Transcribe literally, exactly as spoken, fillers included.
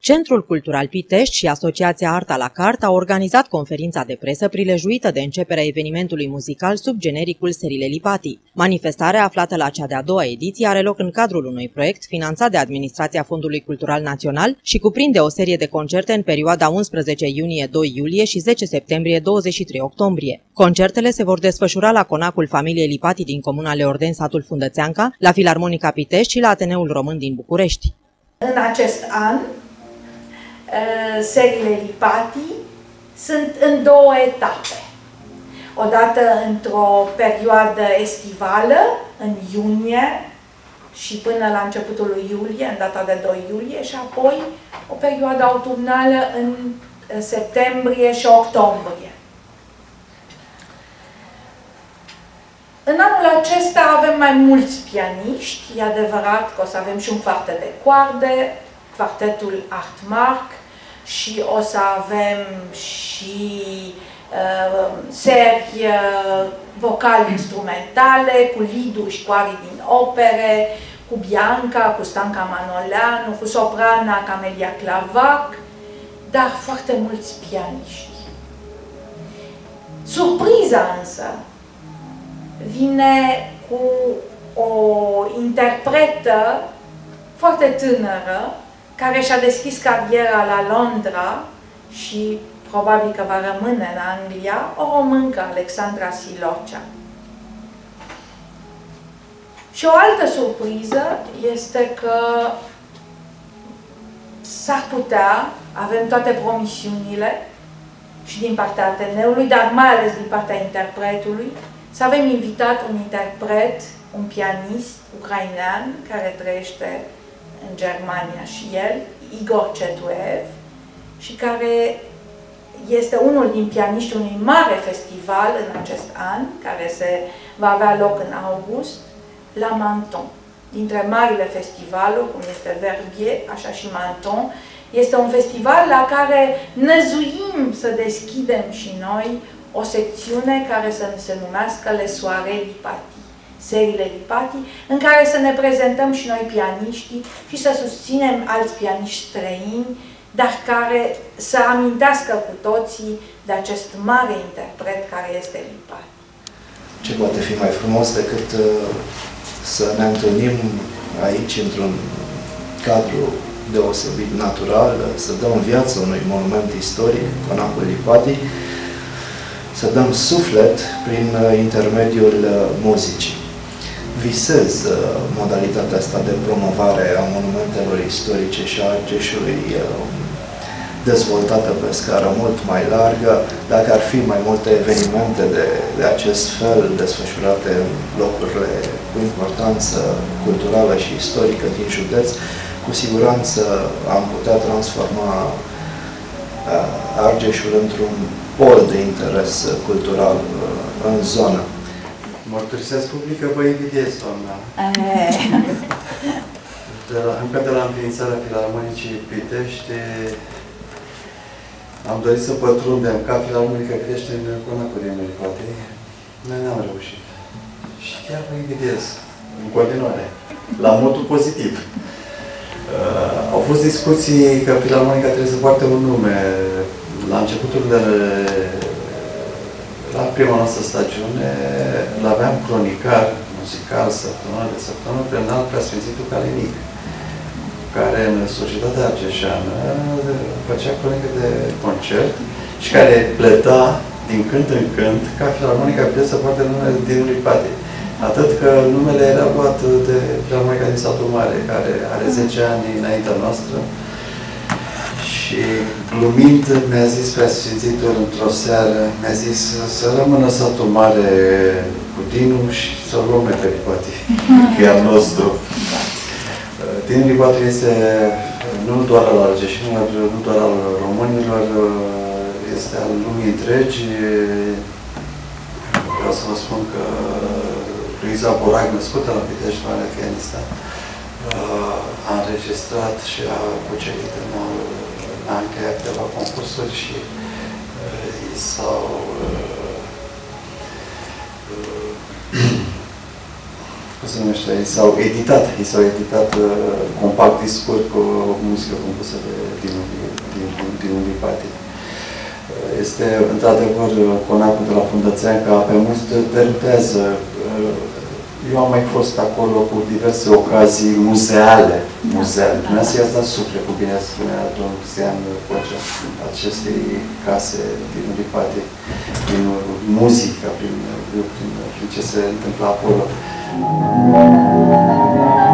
Centrul Cultural Pitești și Asociația Arta la Carte au organizat conferința de presă prilejuită de începerea evenimentului muzical sub genericul Serile Lipati. Manifestarea, aflată la cea de-a doua ediție, are loc în cadrul unui proiect finanțat de Administrația Fondului Cultural Național și cuprinde o serie de concerte în perioada unsprezece iunie - doi iulie și zece septembrie - douăzeci și trei octombrie. Concertele se vor desfășura la Conacul Familiei Lipati din Comuna Leorden, satul Fundățeanca, la Filarmonica Pitești și la Ateneul Român din București. În acest an, Serile Lipati sunt în două etape. Odată într-o perioadă estivală, în iunie și până la începutul lui iulie, în data de doi iulie, și apoi o perioadă autumnală în septembrie și octombrie. În anul acesta avem mai mulți pianiști, e adevărat că o să avem și un quartet de coarde, quartetul Artmark, și o să avem și uh, serii uh, vocal-instrumentale, cu liduri și coarii din opere, cu Bianca, cu Stanca Manoleanu, cu soprana Camelia Clavac, dar foarte mulți pianiști. Surpriza însă vine cu o interpretă foarte tânără, care și-a deschis cariera la Londra și probabil că va rămâne în Anglia, o româncă, Alexandra Silocea. Și o altă surpriză este că s-ar putea, avem toate promisiunile și din partea Ateneului, dar mai ales din partea interpretului, să avem invitat un interpret, un pianist ucrainean care trăiește în Germania și el, Igor Cetuev, și care este unul din pianiștii unui mare festival în acest an, care se va avea loc în august, la Menton. Dintre marile festivaluri, cum este Verbier, așa și Menton, este un festival la care năzuim să deschidem și noi o secțiune care să se numească Les Soirées Lipati. Serile Lipati, în care să ne prezentăm și noi pianiștii și să susținem alți pianiști străini, dar care să amintească cu toții de acest mare interpret care este Lipati. Ce poate fi mai frumos decât uh, să ne întâlnim aici într-un cadru deosebit natural, să dăm viață unui monument istoric, Conacul Lipati, să dăm suflet prin uh, intermediul uh, muzicii. Visez uh, modalitatea asta de promovare a monumentelor istorice și a Argeșului uh, dezvoltată pe scară mult mai largă, dacă ar fi mai multe evenimente de, de acest fel desfășurate în locurile cu importanță culturală și istorică din județ, cu siguranță am putea transforma uh, Argeșul într-un pol de interes cultural uh, în zonă. Mărturisesc public că vă invidiez, doamna. De la, încă de la înființarea Filarmonicii Pitești, am dorit să pătrundem ca Filarmonica Pitești în Conacul Lipati. Noi n-am reușit. Și chiar vă invidiez, în continuare, la modul pozitiv. Uh, au fost discuții că Filarmonica trebuie să poarte un nume. La începutul de la prima noastră stagiune, l-aveam cronicar muzical, săptămână de săptămână, pe înalt Preasfințitul Calenic, care în societatea argeșeană făcea cronică de concert și care plăta din când în când ca Filarmonica Pitești să poarte numele din Lipati. Atât că numele era luat de Filarmonica din Satul Mare, care are zece ani înaintea noastră. Și glumind, mi-a zis Preasfințitul într-o seară, mi-a zis să rămână Satul Mare cu Dinu și să-l luăm pe Lipati, că e al nostru. Dinu Lipati este nu doar al argeșenilor, nu doar al românilor, este al lumii întregi. Vreau să vă spun că Luiza Borac, născută la Pitești, mare pianistă, a înregistrat și a cucerit în a încheiat câteva concursuri și uh, s-au uh, cum se numește, s-au editat, i s-au editat uh, compact discuri cu muzică compusă de Dinu. din Lipati. Este, într-adevăr, conacul de la Fundățeanca pe mulți derutează. Eu am mai fost acolo cu diverse ocazii muzeale. muzeale. Dumneavoastră i-ați dat suflet, cu bine spunea domnul Cristian Pocea, acestei case din Lipati, prin muzică, prin, prin, prin ce se întâmplă acolo.